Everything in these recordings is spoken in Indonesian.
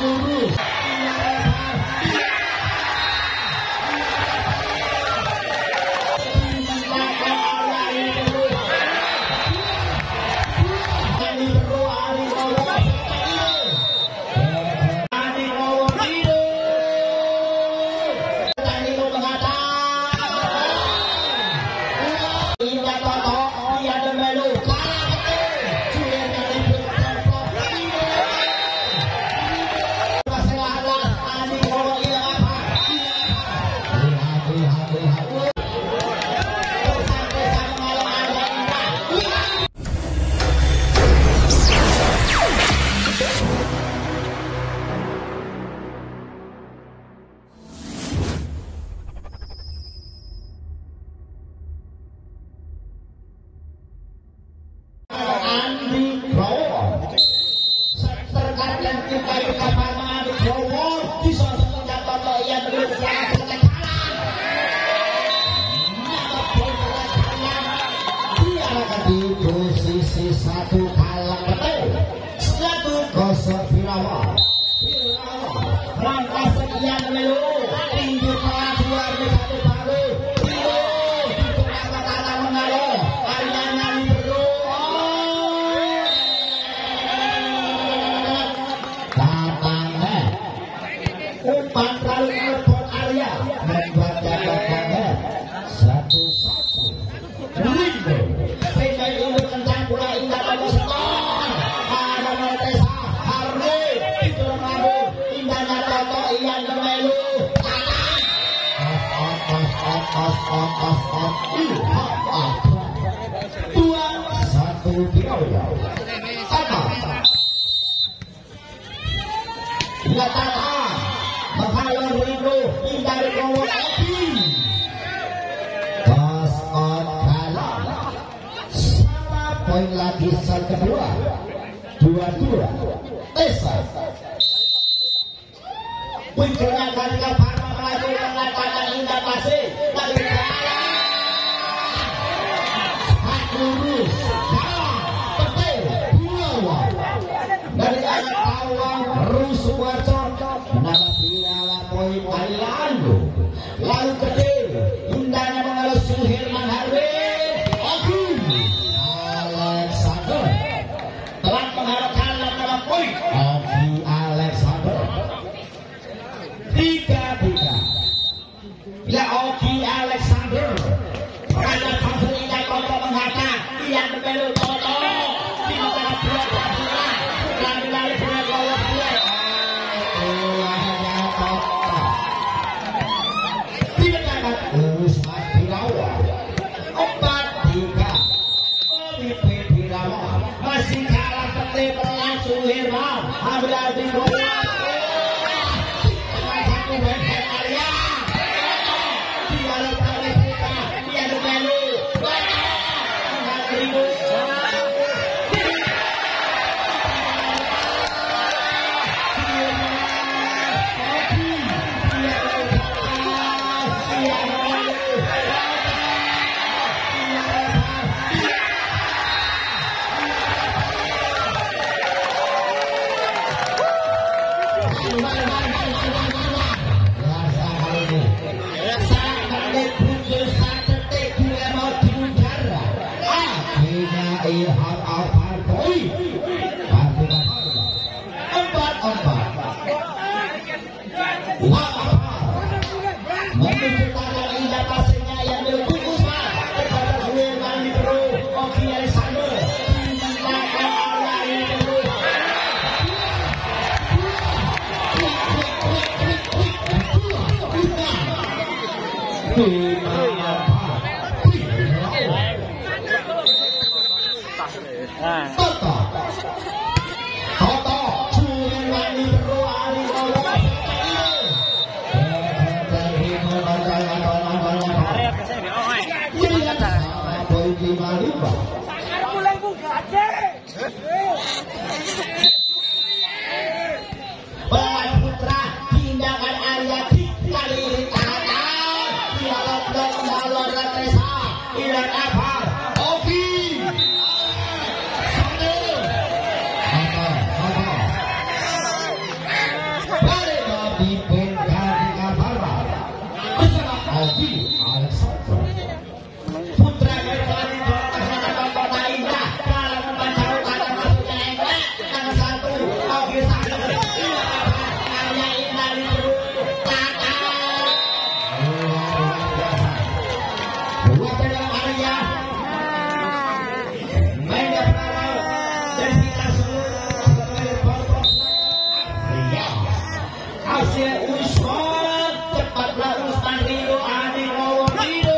Putra tindakan Arya kali ini hasil usut cepatlah Ustaz Ridho Adi Ridho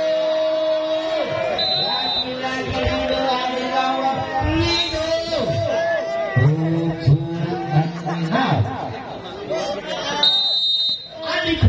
lagi-lagi Ridho Adi Ridho Adi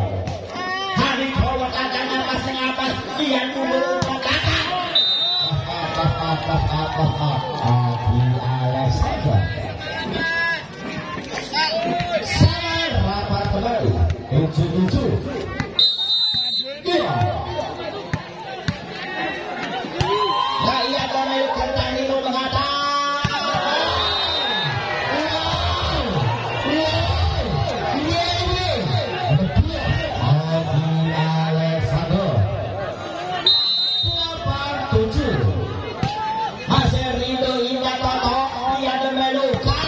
Kowo katanya pasang atas dia dulu kakak Adi Alexander rapat kembali 77 rakyat Melayu Kertani mengatakan Adi Alexander 87 hasil Ridho Indah Toto dia Melayu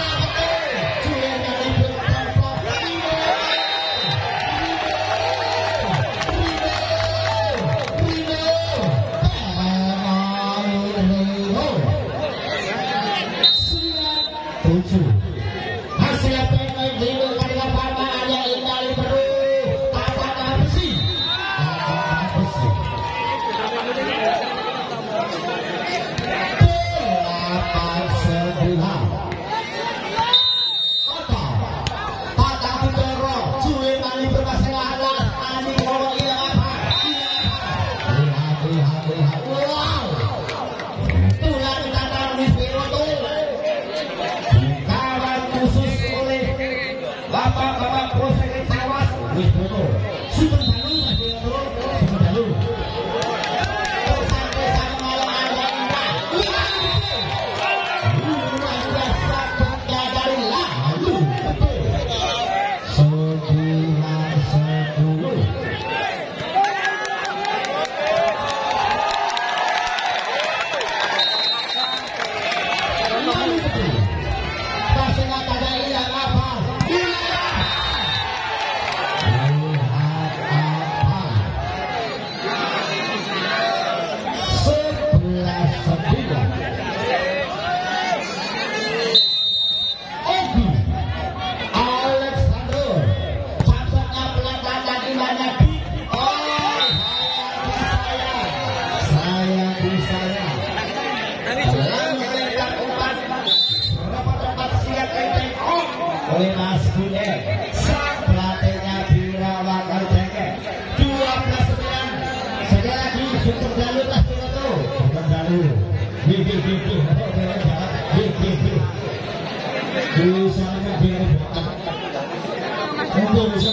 hasil pemain Ridho Karya Pama ada Indali Peru Tata Besi Tata Bidoro Juli Mali Berpasangan Ani Koro Ilang apa wow tulang Tata Wisbiroto khusus oleh Bapak-bapak Polsek Cawas Wisboto Super Dalu Super Dalu sampai sana malam ada indah luar biasa bangga dari lalu betul 9-10 pasangan ada ilang apa oleh Mas Bune sang pelatihnya Birawakar Jengke 12-9 sekali lagi Super Dalu tas itu Super Dalu misalnya dia untuk bisa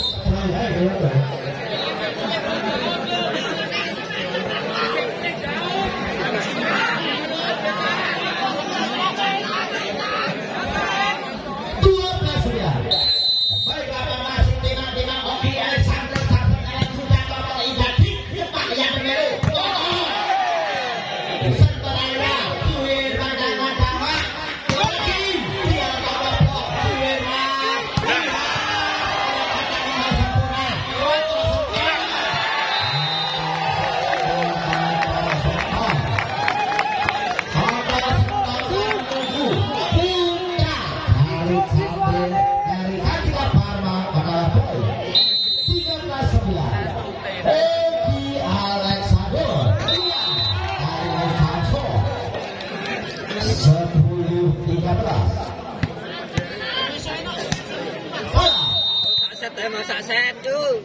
masak set tuh.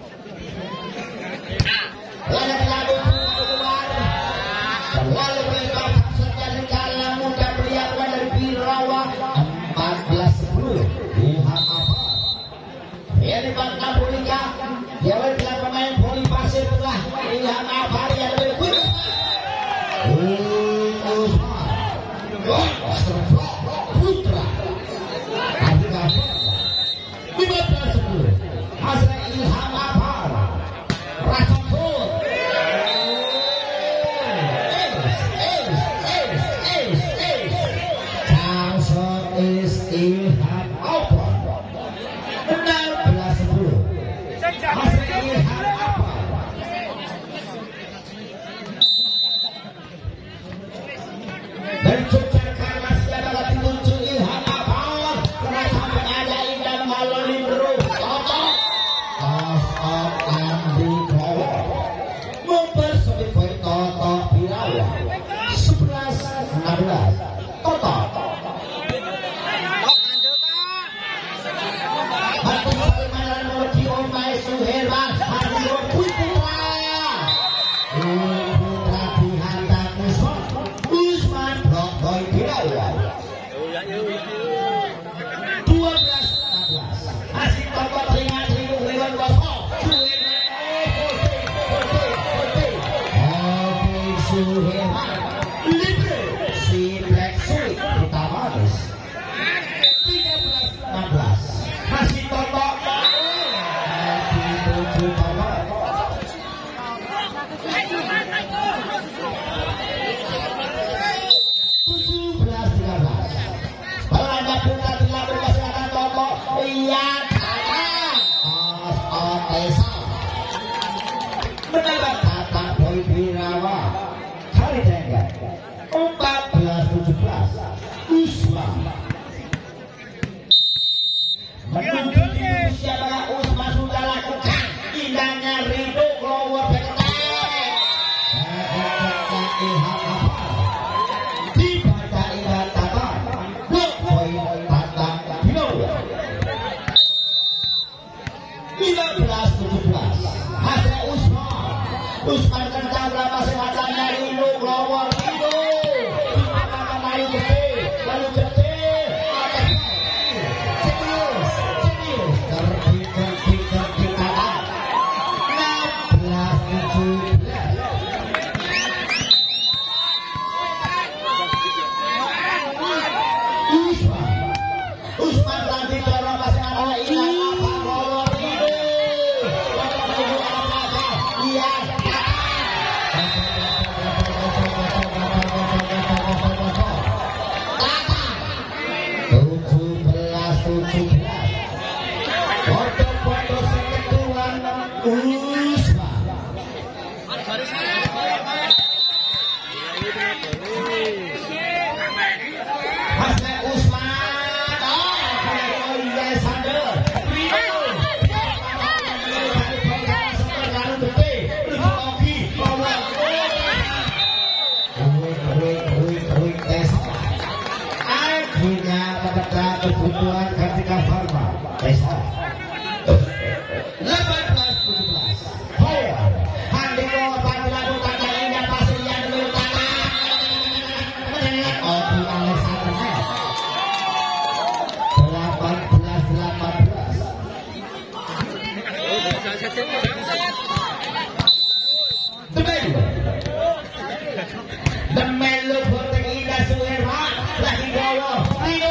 Lalu mereka saja segala muda pria dari Birawa 14-10 di Hamapa. Ini Bangka Bulika, dia adalah pemain voli pasir tengah di Hamapa yang lebih kuat. Putra, Adika 15-10. Hasil Ilham Apar Rasul Ilham Apar 16-10 iya Tatang Otesa menambah Tatang Boy Birawa kali tengah 14-17 Usma menuju di Indonesia adalah Usma sudah lakukan indahnya Ridho Glower Beketek dibaca indah Tatang Boy Tatang Bino 15-17 hasil Usman kencang berapa sewatannya Ridho Glower Ridho dimakan lalu gede kebutuhan ketika Farma Pesa 18-17 Handiko Panjelaku Tatang Indah Pasir yang dulu tanah Oki Alexander 18-18 The Melo Botek Indah Suherman lagi bawah Ridho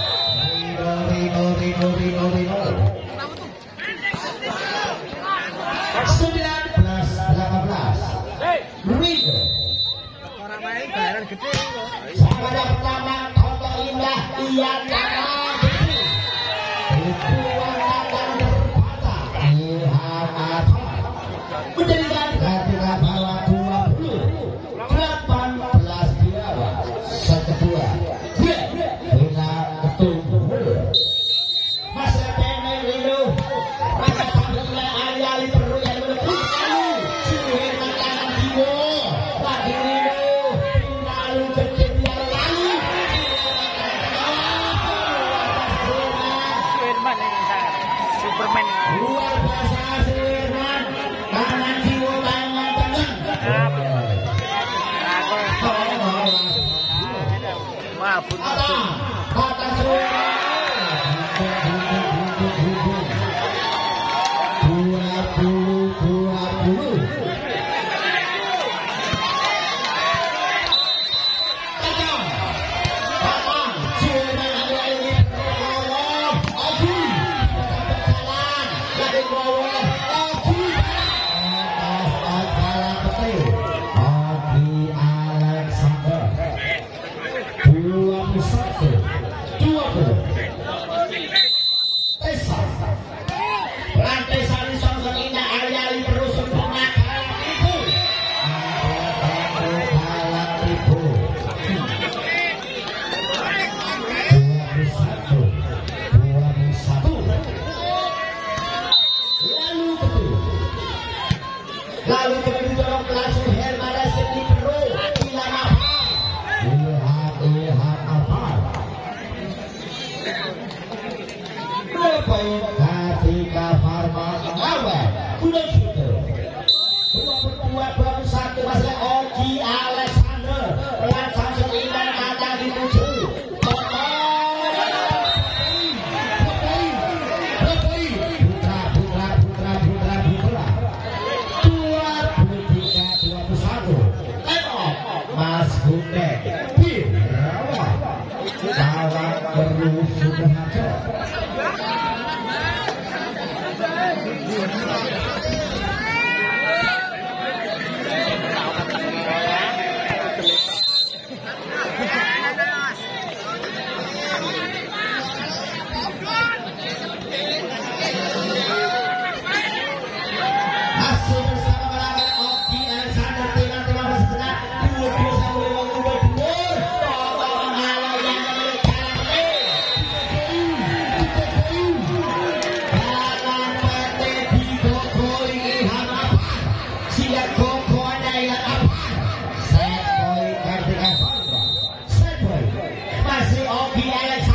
19-18 Ridho orang main bayaran gede kok. Sahabat pertama Toto Indah Iya Tatang Tuan Tatang berpatah Ilham Athar menjadikan ketika bawah 20 18 Birawa sekedua Bina Ketum Masa Pene Ridho Masa Tampilnya Ali-Ali perlu yang lebih lalu Suher Makanan Jiwo lagi Ridho lalu gede biar lalu Suherman ini saya Superman ini. luar biasa Suherman tangan Jiwo tangan tengah Mabun kata Suherman 21 masih Oki Alexander pelan Samsul Indah Tatang dituju Mas Gundek Birawa kawan terus Sudarjo di elek